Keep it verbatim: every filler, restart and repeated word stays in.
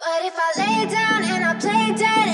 But if I lay down and I play dead